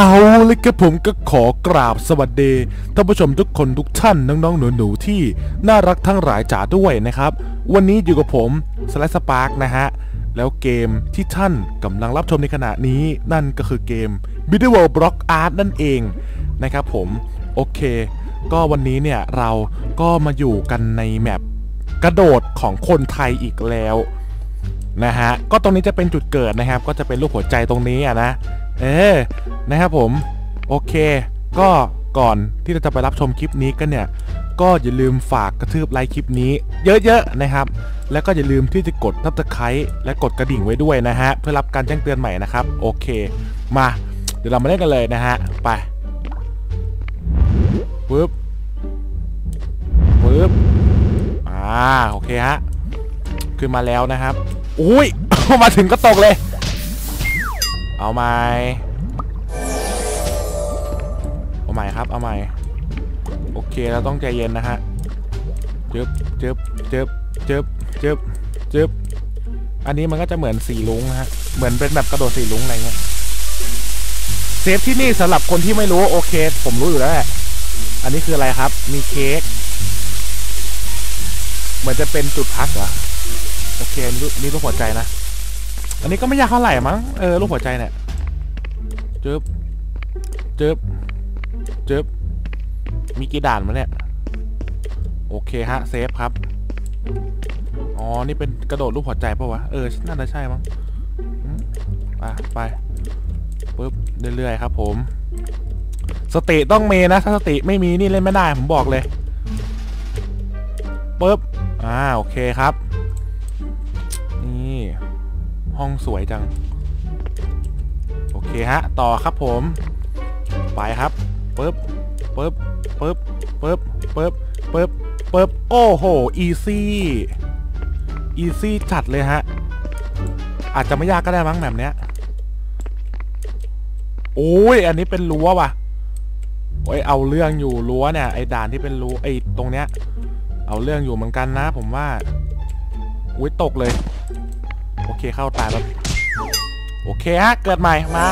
เอาเลยครับผมก็ขอกราบสวัสดีท่านผู้ชมทุกคนทุกท่านน้องๆหนูๆที่น่ารักทั้งหลายจ๋าด้วยนะครับวันนี้อยู่กับผมสไลด์สปาร์กนะฮะแล้วเกมที่ท่านกำลังรับชมในขณะนี้นั่นก็คือเกม Medieval Block Art นั่นเองนะครับผมโอเคก็วันนี้เนี่ยเราก็มาอยู่กันในแมปกระโดดของคนไทยอีกแล้วนะฮะก็ตรงนี้จะเป็นจุดเกิดนะครับก็จะเป็นรูปหัวใจตรงนี้อ่ะนะนะครับผมโอเคก็ก่อนที่เราจะไปรับชมคลิปนี้กันเนี่ยก็อย่าลืมฝากกระทืบไลค์คลิปนี้เยอะๆนะครับแล้วก็อย่าลืมที่จะกด Subscribe และกดกระดิ่งไว้ด้วยนะฮะเพื่อรับการแจ้งเตือนใหม่นะครับโอเคมาเดี๋ยวเรามาเล่นกันเลยนะฮะไปปึ๊บโอเคฮะขึ้นมาแล้วนะครับอุ้ย มาถึงก็ตกเลยเอาใหม่ครับเอาใหม่โอเคเราต้องใจเย็นนะฮะจึบอันนี้มันก็จะเหมือนสีลุ้งนะฮะเหมือนเป็นแบบกระโดดสีลุ้งอะไรเงี้ยเซฟที่นี่สำหรับคนที่ไม่รู้โอเคผมรู้อยู่แล้วแหละอันนี้คืออะไรครับมีเค้กเหมือนจะเป็นจุดพักเหรอโอเคนี่รูปหัวใจนะอันนี้ก็ไม่ยากเท่าไหร่มั้งรูปหัวใจเนี่ยจึบมีกี่ด่านมาเนี่ยโอเคฮะเซฟครับอ๋อนี่เป็นกระโดดรูปหัวใจป่าววะน่าจะใช่มั้งไปปึ๊บเรื่อยๆครับผมสติต้องมีนะถ้าสติไม่มีนี่เล่นไม่ได้ผมบอกเลยปึ๊บโอเคครับนี่ห้องสวยจังโอเคฮะต่อครับผมไปครับปึ๊บโอ้โหอีซี่จัดเลยฮะอาจจะไม่ยากก็ได้มั้งแบบเนี้ยโอ้ยอันนี้เป็นรั้วว่ะโอ้ยเอาเรื่องอยู่รั้วเนี่ยไอ้ด่านที่เป็นรั้วไอ้ตรงเนี้ยเอาเรื่องอยู่เหมือนกันนะผมว่าอุ้ยตกเลยโอเคเข้าตายแล้วโอเคฮะเกิดใหม่มา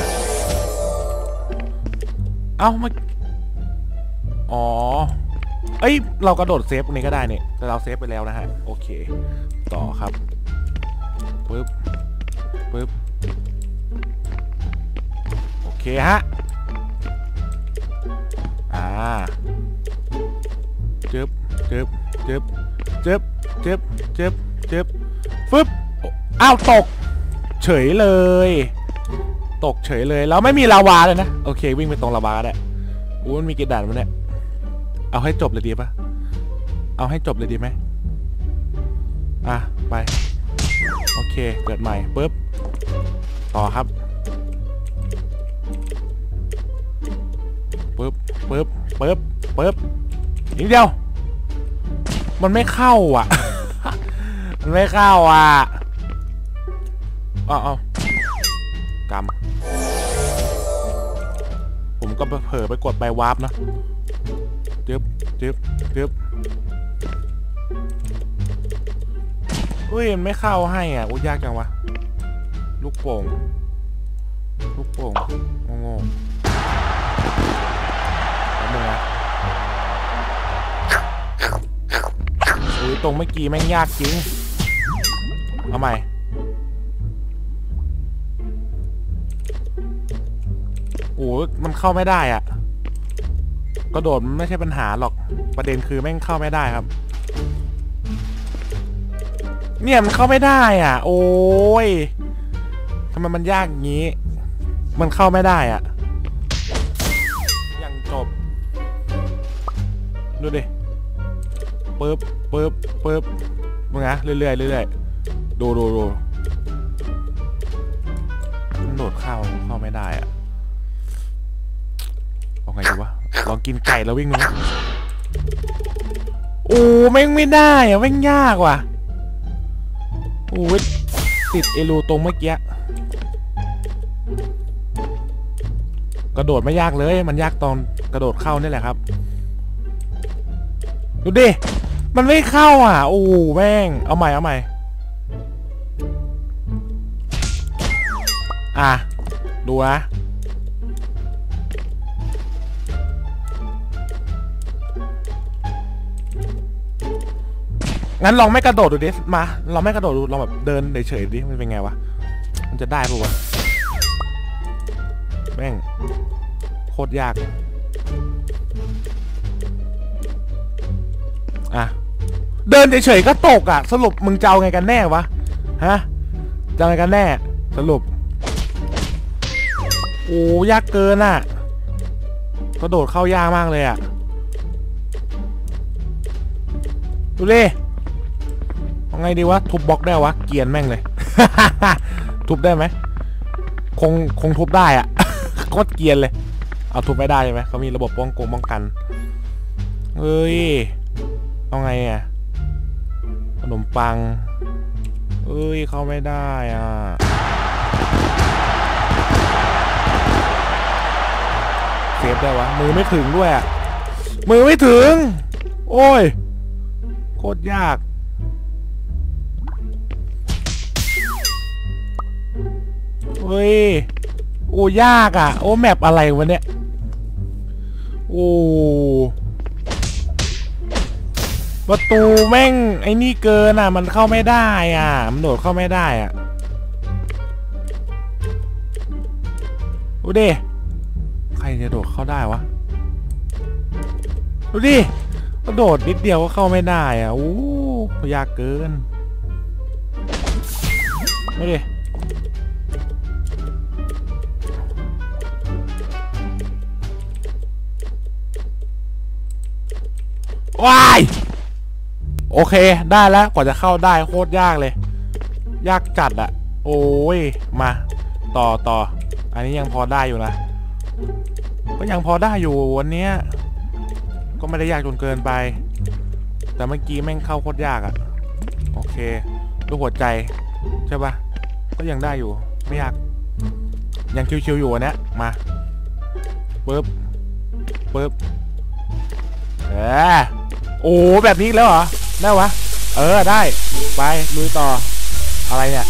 เอ้ามาอ๋อเรากระโดดเซฟตรงนี้ก็ได้เนี่ยแต่เราเซฟไปแล้วนะฮะโอเคต่อครับปึ๊บโอเคฮะจึ๊บฟึบอ้าวตกเฉยเลยแล้วไม่มีลาวาเลยนะโอเควิ่งไปตรงลาวาได้มันมีกี่ด่านวะเนี่ยเอาให้จบเลยดีปะเอาให้จบเลยดีไหมไปโอเคเกิดใหม่ปึ๊บต่อครับปึ๊บนิดเดียวมันไม่เข้าอ่ะ มันไม่เข้าอ่ะเอากำผมก็เผลอไปกดไปวาร์ปนะจึ๊บอุ้ยมันไม่เข้าให้อ่ะอุ้ยยากจังวะลูกโป่งโง่แล้วมึงอะอุ้ยตรงเมื่อกี้แม่งยากจริงเอาใหม่โอ้มันเข้าไม่ได้อ่ะกระโดดมันไม่ใช่ปัญหาหรอกประเด็นคือแม่งเข้าไม่ได้ครับเนี่ยมันเข้าไม่ได้อ่ะโอ้ยทำไมมันยากอย่างนี้มันเข้าไม่ได้อ่ะยังจบดูดิปึ๊บมึงนะเรื่อยดูมันโดดเข้าไม่ได้อ่ะเอาไงดีวะลองกินไก่แล้ววิ่งดูโอ้แม่งไม่ได้อะแม่งยากว่ะโอ้ยติดเอลูตรงเมื่อกี้กระโดดไม่ยากเลยมันยากตอนกระโดดเข้านี่แหละครับดูดิมันไม่เข้าอ่ะโอ้แม่งเอาใหม่ดูนะงั้นลองไม่กระโดดดูดิมาลองไม่กระโดดดูลองแบบเดินเฉยๆดิมันเป็นไงวะมันจะได้ปะวะแม่งโคตรยากอ่ะเดินเฉยๆก็ตกอ่ะสรุปมึงจะเอาไงกันแน่วะฮะจะไงกันแน่สรุปโอ้ยากเกินอ่ะกระโดดเข้ายากมากเลยอ่ะดูดิเอาไงดีวะทุบบล็อกได้วะเกียนแม่งเลย ทุบได้ไหมคงทุบได้อ่ะ โคตรเกียนเลยเอาทุบไม่ได้ใช่ไหมเขามีระบบป้องกันเฮ้ยเอาไงอ่ะขนมปังเอ้ยเข้าไม่ได้อ่ะเซฟได้วะมือไม่ถึงด้วยอ่ะมือไม่ถึงโอ้ยโคตรยากเฮ้ยโอ้ยากอ่ะโอ้แมปอะไรวะเนี่ยโอ้ประตูแม่งไอ้นี่เกินอ่ะมันเข้าไม่ได้อ่ะมันโดดเข้าไม่ได้อ่ะดูดิใครจะโดดเข้าได้วะดูดิกระโดดนิดเดียวก็เข้าไม่ได้อ่ะโอ้ยากเกินดูดิว้ายโอเคได้แล้วกว่าจะเข้าได้โคตรยากเลยยากจัดอะโอ้ยมาต่ออันนี้ยังพอได้อยู่นะก็ยังพอได้อยู่วันนี้ก็ไม่ได้ยากจนเกินไปแต่เมื่อกี้แม่งเข้าโคตรยากอะโอเคด้วยหัวใจใช่ปะก็ยังได้อยู่ไม่ยากยังชิวๆอยู่อันเนี้ยมาปึ๊บโอ้แบบนี้แล้วเหรอได้วะได้ไปลุยต่ออะไรเนี่ย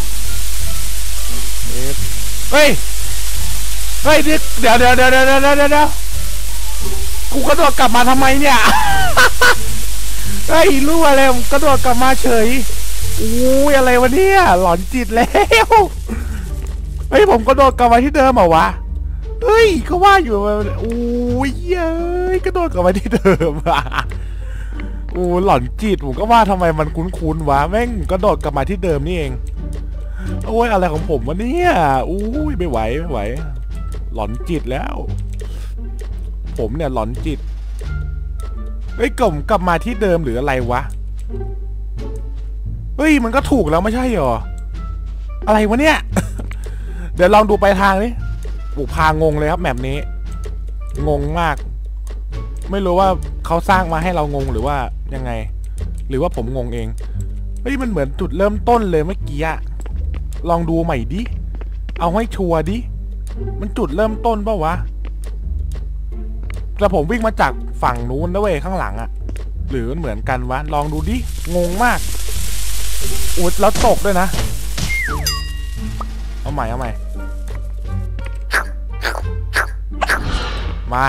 เฮ้ยเดี๋ยวกูกระโดดกลับมาทำไมเนี่ย เฮ้ยรู้อะไรผมกระโดดกลับมาเฉยอู้ยอะไรวะเนี่ยหลอนจิตแล้วเฮ้ยผมกระโดดกลับมาที่เดิมเหรอวะเฮ้ยก็ว่าอยู่อู้ยเย้ยกระโดดกลับมาที่เดิมอ่ะโอ้หลอนจิตผมก็ว่าทำไมมันคุ้นๆวะแม่งกระโดดกลับมาที่เดิมนี่เองโอ้ยอะไรของผมวะเนี่ยอู้ยไม่ไหวหลอนจิตแล้วผมเนี่ยหลอนจิตเฮ้ยกลับมาที่เดิมหรืออะไรวะเฮ้ยมันก็ถูกแล้วไม่ใช่หรออะไรวะเนี่ย เดี๋ยวลองดูไปทางนี้บุกพางงเลยครับแมปนี้งงมากไม่รู้ว่าเขาสร้างมาให้เรางงหรือว่ายังไงหรือว่าผมงงเองเฮ้ยมันเหมือนจุดเริ่มต้นเลยเมื่อกี้อะลองดูใหม่ดิเอาให้ชัวร์ดิมันจุดเริ่มต้นป่าวะแต่ผมวิ่งมาจากฝั่งนู้นนะเว้ยข้างหลังอะหรือเหมือนกันวะลองดูดิงงมากอุดแล้วตกด้วยนะเอาใหม่มา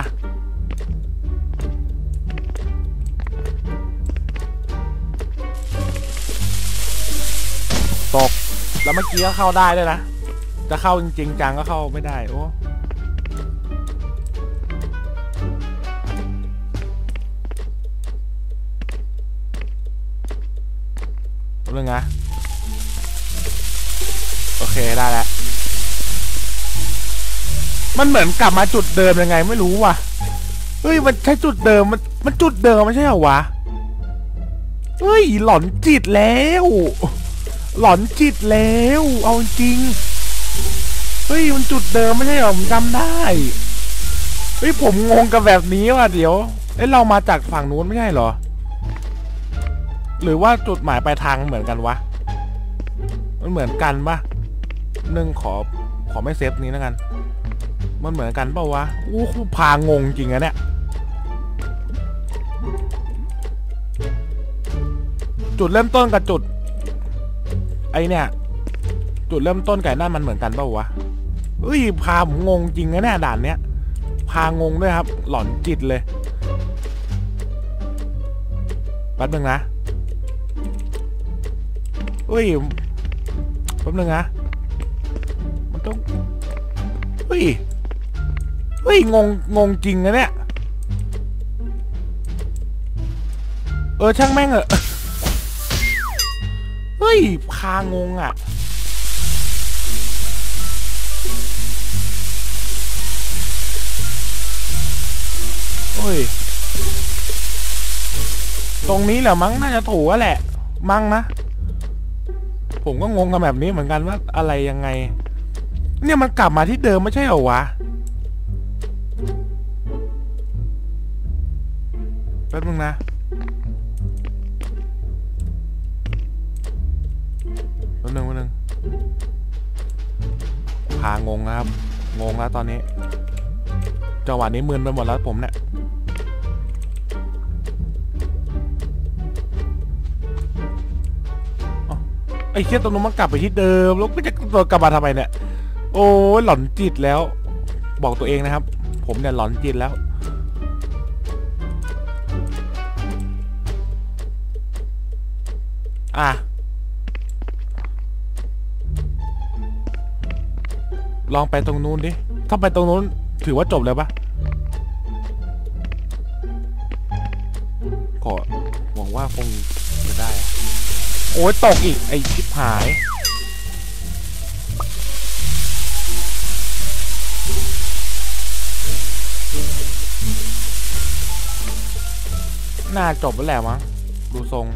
ตกแล้วเมื่อกี้ก็เข้าได้ด้วยนะจะเข้าจริงๆจังก็เข้าไม่ได้โอ้เรื่องไงโอเคได้แล้วมันเหมือนกลับมาจุดเดิมยังไงไม่รู้ว่ะเฮ้ยมันใช่จุดเดิมมันจุดเดิมไม่ใช่เหรอวะเฮ้ยหลอนจิตแล้วเอาจริงเฮ้ยมันจุดเดิมไม่ใช่เหรอผมจำได้เฮ้ยผมงงกับแบบนี้ว่ะเดี๋ยวเรามาจากฝั่งนู้นไม่ใช่เหรอหรือว่าจุดหมายปลายทางเหมือนกันวะมันเหมือนกันปะขอไม่เซฟนี้แล้วกันมันเหมือนกันเปล่าวะอู้พางงจริงอะเนี่ยจุดเริ่มต้นกับจุดไอเนี่ยจุดเริ่มต้นไก่นั่นมันเหมือนกันเปล่าวะเฮ้ยพาผมงงจริงนะเนี่ยด่านเนี้ยพางงด้วยครับหลอนจิตเลยแป๊บนึงนะเฮ้ยแป๊บนึงนะมันต้องเฮ้ยงงจริงนะเนี่ยช่างแม่งเหอะเฮ้ยพางงอ่ะเฮ้ยตรงนี้แหละมั้งน่าจะถูกแหละมั้งนะผมก็งงกับแบบนี้เหมือนกันว่าอะไรยังไงเนี่ยมันกลับมาที่เดิมไม่ใช่เหรอวะแป๊บนึงนะวันหนึ่งพางงนะครับงงแล้วตอนนี้จังหวะนี้มึนไปหมดแล้วผมเนี่ยไอ้เชี่ยตรงนู้นมันกลับไปที่เดิมแล้วก็จะตัวกลับมาทำไมเนี่ยโอ้ยหลอนจิตแล้วบอกตัวเองนะครับผมเนี่ยหลอนจิตแล้วลองไปตรงนู้นดิถ้าไปตรงนู้นถือว่าจบเลยปะขอหวังว่าคงจะได้โอ้ยตกอีกไอชิบหายน่าจบแล้วแหละมั้งดูทรง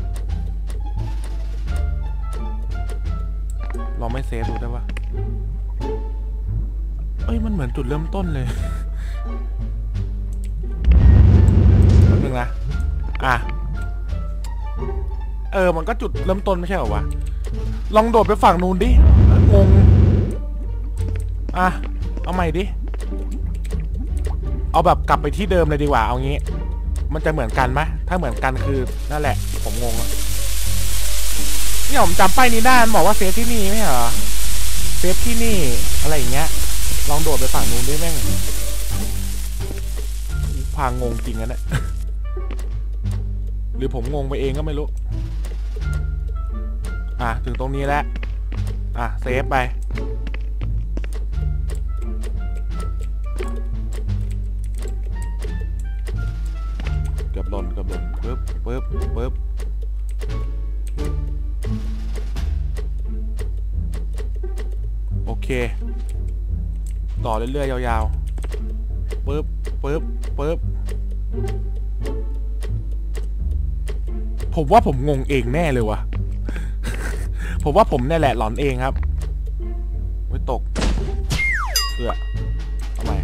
เราไม่เซฟดูได้ปะเอ้ยมันเหมือนจุดเริ่มต้นเลยแป๊บนึงนะมันก็จุดเริ่มต้นไม่ใช่เหรอวะลองโดดไปฝั่งนู้นดิงงเอาใหม่ดิเอาแบบกลับไปที่เดิมเลยดีกว่าเอางี้มันจะเหมือนกันไหมถ้าเหมือนกันคือนั่นแหละผมงงอะนี่ผมจำป้ายนี้ได้บอกว่าเซฟที่นี่ไม่เหรอเซฟที่นี่อะไรอย่างเงี้ยลองโดดไปฝั่งนู้นดิแม่งพางงจริงนะเนี่ยหรือผมงงไปเองก็ไม่รู้ถึงตรงนี้แล้วเซฟไปเกือบหล่นปึ๊บโอเคต่อเรื่อยๆยาวๆปึ๊บผมว่าผมงงเองแน่เลยวะผมว่าผมเนี่ยแหละหลอนเองครับไม่ตกทำไม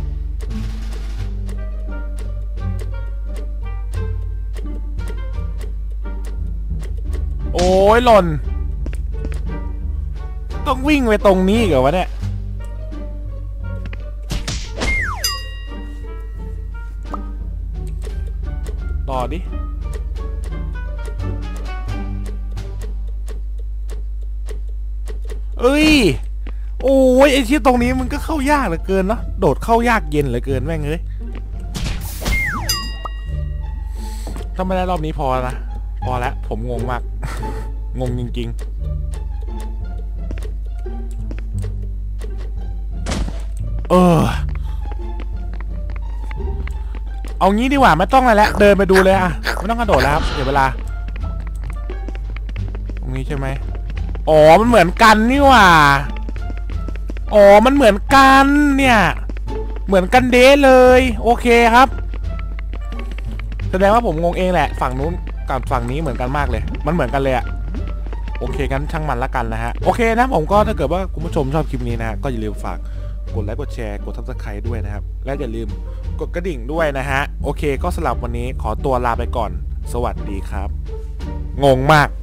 โอ้ยหล่นต้องวิ่งไปตรงนี้เหรอวะเนี่ยต่อดิเอ้ยโอ้ยไอ้ที่ตรงนี้มันก็เข้ายากเหลือเกินเนาะโดดเข้ายากเย็นเหลือเกินแม่งเอ้ยถ้าไม่ได้รอบนี้พอนะพอแล้วผมงงมาก งงจริงๆเอางี้ดีกว่าไม่ต้องอะไรแล้วเดินไปดูเลยไม่ต้องกระโดดแล้วครับเดี๋ยวเวลาตรงนี้ใช่ไหมมันเหมือนกันนี่หว่ามันเหมือนกันเนี่ยเหมือนกันเด้เลยโอเคครับแสดงว่าผมงงเองแหละฝั่งนู้นกับฝั่งนี้เหมือนกันมากเลยมันเหมือนกันเลยโอเคกันช่างมันละกันนะฮะโอเคนะผมก็ถ้าเกิดว่าคุณผู้ชมชอบคลิปนี้นะฮะก็อย่าลืมฝากกดไลค์กดแชร์กด Subscribe ด้วยนะครับและอย่าลืมกดกระดิ่งด้วยนะฮะโอเคก็สำหรับวันนี้ขอตัวลาไปก่อนสวัสดีครับงงมาก